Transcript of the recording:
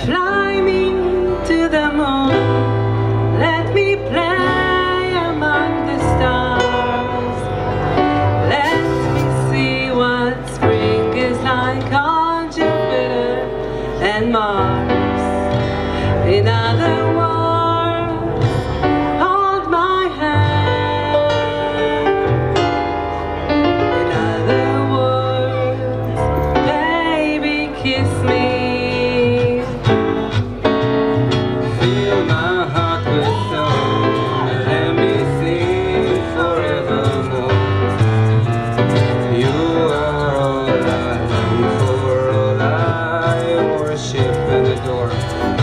Fly me to the moon, let me play among the stars. Let me see what spring is like on Jupiter and Mars. In other words, hold my hand. In other words, baby, kiss me. Fill my heart with song and let me sing forevermore. You are all I long for, all I worship and adore.